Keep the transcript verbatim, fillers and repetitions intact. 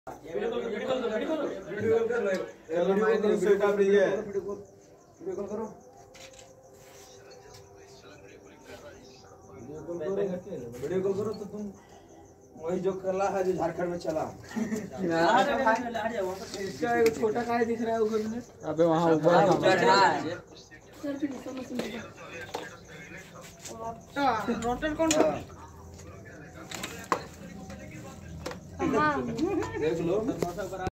video call video call video call कर लो चलो माइक सेटअप लीजिए वीडियो कॉल वीडियो कॉल करो वीडियो कॉल करो तो तुम वही जो कला है जो झारखंड में चला इसका एक छोटा काय दिख रहा है ऊपर में अबे वहां ऊपर है रोटर कौन देख लो